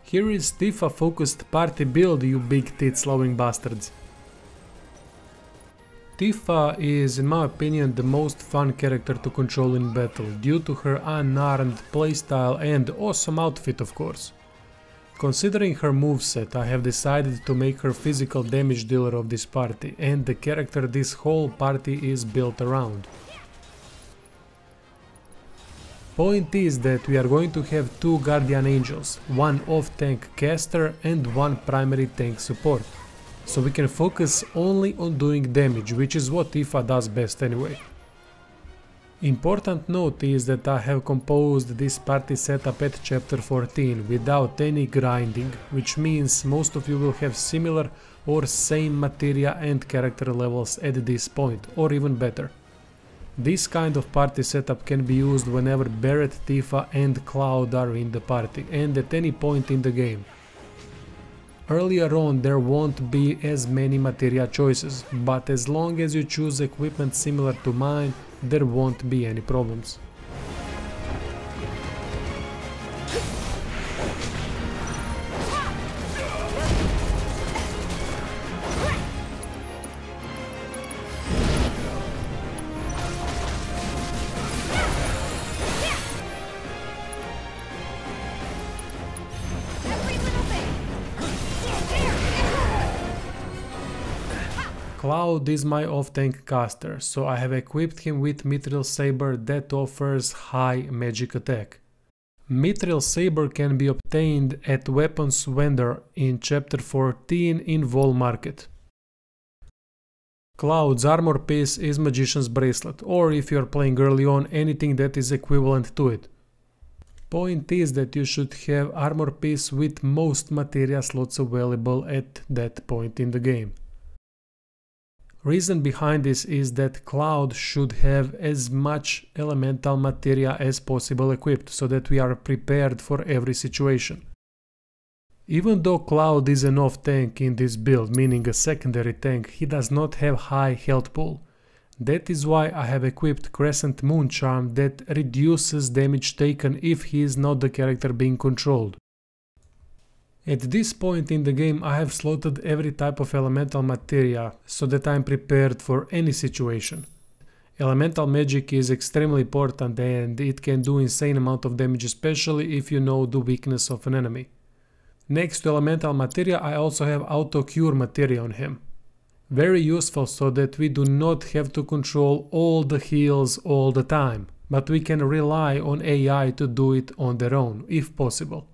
Here is Tifa focused party build, you big tit slowing bastards. Tifa is, in my opinion, the most fun character to control in battle, due to her unarmed playstyle and awesome outfit, of course. Considering her moveset, I have decided to make her physical damage dealer of this party, and the character this whole party is built around. Point is that we are going to have two guardian angels, one off-tank caster and one primary tank support. So we can focus only on doing damage, which is what Tifa does best anyway. Important note is that I have composed this party setup at chapter 14 without any grinding, which means most of you will have similar or same materia and character levels at this point, or even better. This kind of party setup can be used whenever Barret, Tifa and Cloud are in the party, and at any point in the game. Earlier on there won't be as many materia choices, but as long as you choose equipment similar to mine, there won't be any problems. Cloud is my off-tank caster, so I have equipped him with Mithril Saber that offers high magic attack. Mithril Saber can be obtained at Weapons Vendor in chapter 14 in Wall Market. Cloud's armor piece is Magician's Bracelet, or if you are playing early on, anything that is equivalent to it. Point is that you should have armor piece with most materia slots available at that point in the game. Reason behind this is that Cloud should have as much elemental materia as possible equipped, so that we are prepared for every situation. Even though Cloud is an off-tank in this build, meaning a secondary tank, he does not have high health pool. That is why I have equipped Crescent Moon Charm that reduces damage taken if he is not the character being controlled. At this point in the game I have slotted every type of elemental materia so that I am prepared for any situation. Elemental magic is extremely important and it can do insane amount of damage, especially if you know the weakness of an enemy. Next to elemental materia I also have auto cure materia on him. Very useful so that we do not have to control all the heals all the time, but we can rely on AI to do it on their own, if possible.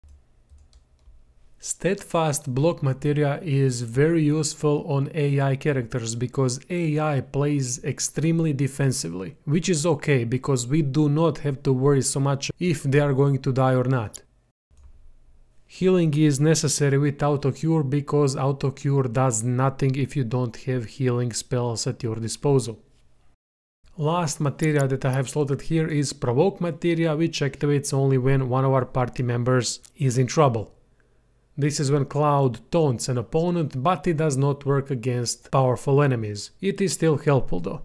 Steadfast block materia is very useful on AI characters because AI plays extremely defensively, which is okay because we do not have to worry so much if they are going to die or not. Healing is necessary with auto-cure because auto-cure does nothing if you don't have healing spells at your disposal. Last materia that I have slotted here is Provoke materia, which activates only when one of our party members is in trouble. This is when Cloud taunts an opponent, but it does not work against powerful enemies. It is still helpful though.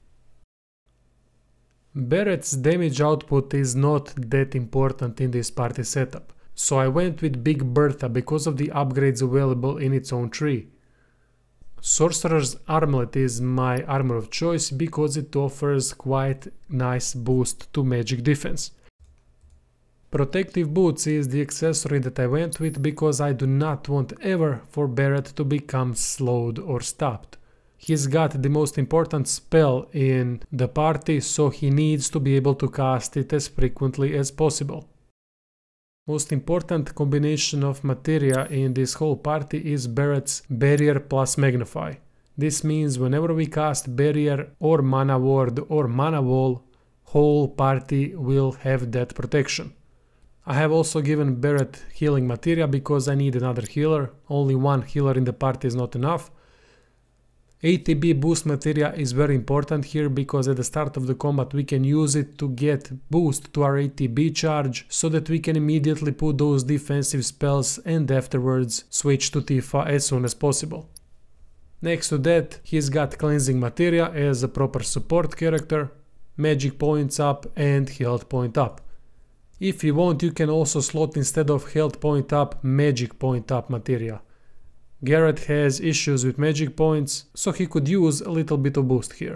Barret's damage output is not that important in this party setup, so I went with Big Bertha because of the upgrades available in its own tree. Sorcerer's Armlet is my armor of choice because it offers quite nice boost to magic defense. Protective Boots is the accessory that I went with because I do not want ever for Barret to become slowed or stopped. He's got the most important spell in the party, so he needs to be able to cast it as frequently as possible. Most important combination of materia in this whole party is Barret's Barrier plus Magnify. This means whenever we cast Barrier or Mana Ward or Mana Wall, whole party will have that protection. I have also given Barret healing materia because I need another healer. Only one healer in the party is not enough. ATB Boost materia is very important here because at the start of the combat we can use it to get boost to our ATB charge so that we can immediately put those defensive spells and afterwards switch to Tifa as soon as possible. Next to that he's got cleansing materia as a proper support character, magic points up and health point up. If you want, you can also slot instead of health point up, magic point up materia. Garret has issues with magic points, so he could use a little bit of boost here.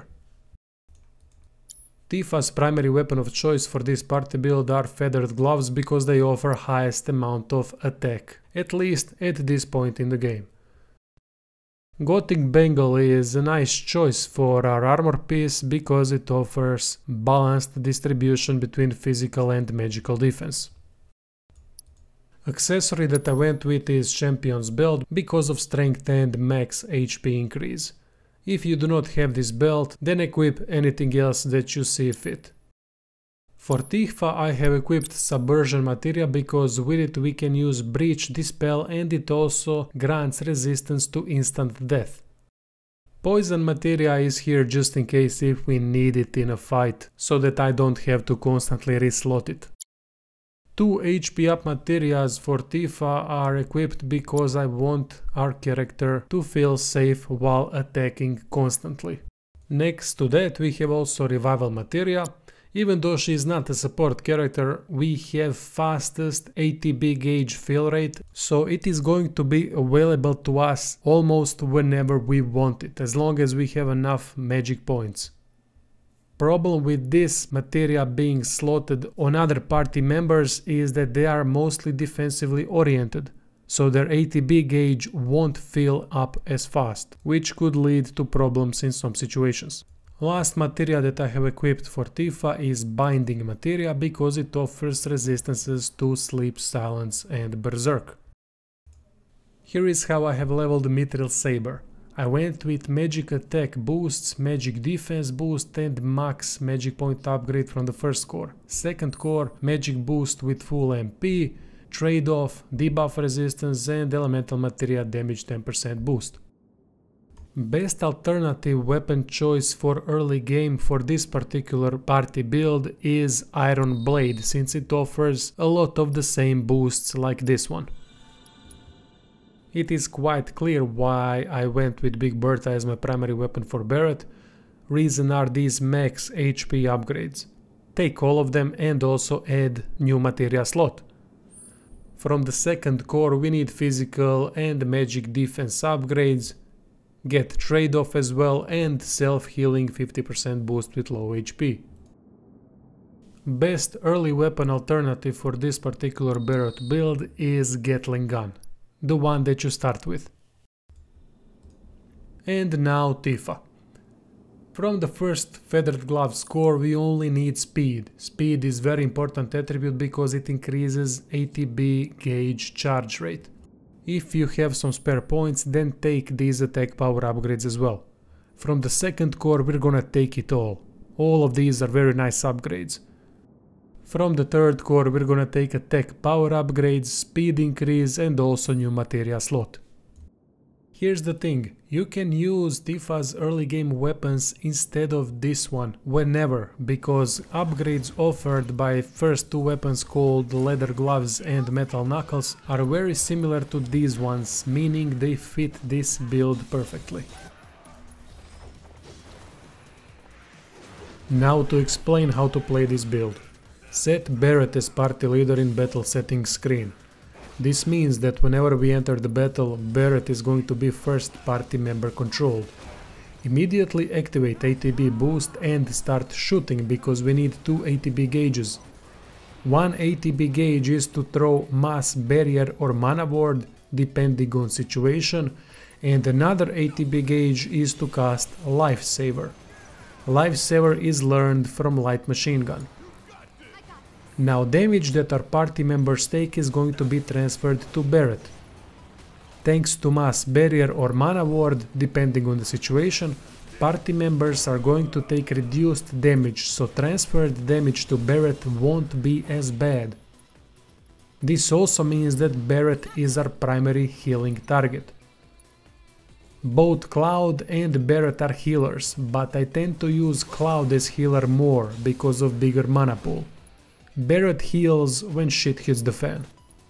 Tifa's primary weapon of choice for this party build are feathered gloves because they offer highest amount of attack, at least at this point in the game. Gothic Bengal is a nice choice for our armor piece because it offers balanced distribution between physical and magical defense. Accessory that I went with is Champion's Belt because of strength and max HP increase. If you do not have this belt, then equip anything else that you see fit. For Tifa I have equipped Subversion materia because with it we can use Breach, Dispel, and it also grants resistance to instant death. Poison materia is here just in case if we need it in a fight, so that I don't have to constantly reslot it. 2 HP up materias for Tifa are equipped because I want our character to feel safe while attacking constantly. Next to that we have also Revival materia. Even though she is not a support character, we have fastest ATB gauge fill rate, so it is going to be available to us almost whenever we want it, as long as we have enough magic points. Problem with this materia being slotted on other party members is that they are mostly defensively oriented, so their ATB gauge won't fill up as fast, which could lead to problems in some situations. Last materia that I have equipped for Tifa is Binding materia because it offers resistances to Sleep, Silence and Berserk. Here is how I have leveled Mithril Saber. I went with magic attack boosts, magic defense boost and max magic point upgrade from the first core. Second core, magic boost with full MP, trade-off, debuff resistance and elemental materia damage 10% boost. Best alternative weapon choice for early game for this particular party build is Iron Blade, since it offers a lot of the same boosts like this one. It is quite clear why I went with Big Bertha as my primary weapon for Barret. Reason are these max HP upgrades. Take all of them and also add new materia slot. From the second core we need physical and magic defense upgrades. Get trade-off as well and self-healing 50% boost with low HP. Best early weapon alternative for this particular Barret build is Gatling gun, the one that you start with. And now Tifa. From the first Feathered Glove score we only need speed. Speed is very important attribute because it increases ATB gauge charge rate. If you have some spare points, then take these attack power upgrades as well. From the second core we're gonna take it all. All of these are very nice upgrades. From the third core we're gonna take attack power upgrades, speed increase and also new materia slot. Here's the thing, you can use Tifa's early game weapons instead of this one whenever, because upgrades offered by first two weapons called Leather Gloves and Metal Knuckles are very similar to these ones, meaning they fit this build perfectly. Now to explain how to play this build. Set Barret as party leader in battle settings screen. This means that whenever we enter the battle, Barret is going to be first party member controlled. Immediately activate ATB Boost and start shooting because we need 2 ATB gauges. One ATB gauge is to throw Mass Barrier or Mana Ward depending on situation, and another ATB gauge is to cast Lifesaver. Lifesaver is learned from Light Machine Gun. Now damage that our party members take is going to be transferred to Barret. Thanks to Mass Barrier or Mana Ward, depending on the situation, party members are going to take reduced damage, so transferred damage to Barret won't be as bad. This also means that Barret is our primary healing target. Both Cloud and Barret are healers, but I tend to use Cloud as healer more because of bigger mana pool. Barret heals when shit hits the fan.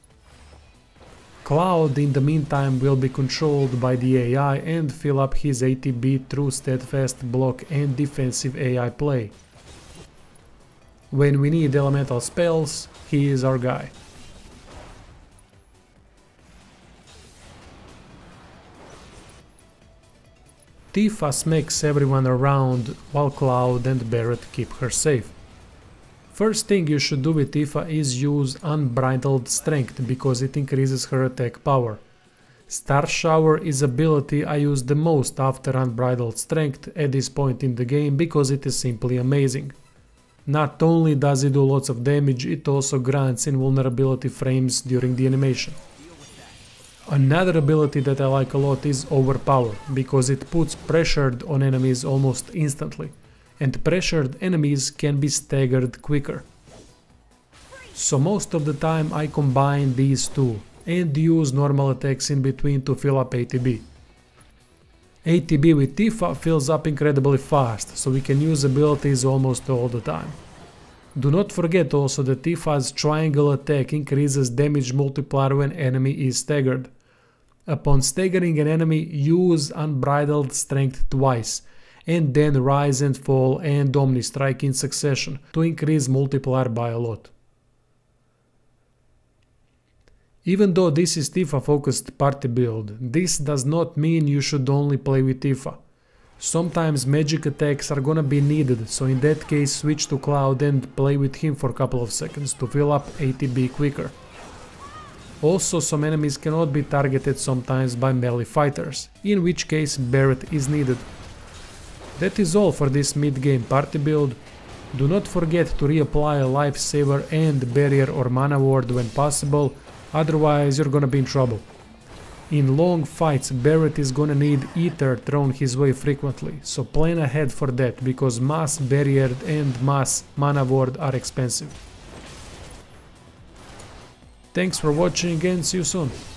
Cloud in the meantime will be controlled by the AI and fill up his ATB through steadfast block and defensive AI play. When we need elemental spells, he is our guy. Tifa smacks everyone around while Cloud and Barret keep her safe. First thing you should do with Tifa is use Unbridled Strength because it increases her attack power. Star Shower is ability I use the most after Unbridled Strength at this point in the game because it is simply amazing. Not only does it do lots of damage, it also grants invulnerability frames during the animation. Another ability that I like a lot is Overpower, because it puts pressured on enemies almost instantly, and pressured enemies can be staggered quicker. So most of the time I combine these two and use normal attacks in between to fill up ATB. ATB with Tifa fills up incredibly fast, so we can use abilities almost all the time. Do not forget also that Tifa's triangle attack increases damage multiplier when enemy is staggered. Upon staggering an enemy, use Unbridled Strength twice, and then Rise and Fall and Omni Strike in succession to increase multiplier by a lot. Even though this is Tifa focused party build, this does not mean you should only play with Tifa. Sometimes magic attacks are gonna be needed, so in that case switch to Cloud and play with him for a couple of seconds to fill up ATB quicker. Also, some enemies cannot be targeted sometimes by melee fighters, in which case Barret is needed. That is all for this mid-game party build. Do not forget to reapply a lifesaver and barrier or mana ward when possible, otherwise you're gonna be in trouble. In long fights, Barret is gonna need ether thrown his way frequently, so plan ahead for that because mass barrier and mass mana ward are expensive. Thanks for watching and see you soon.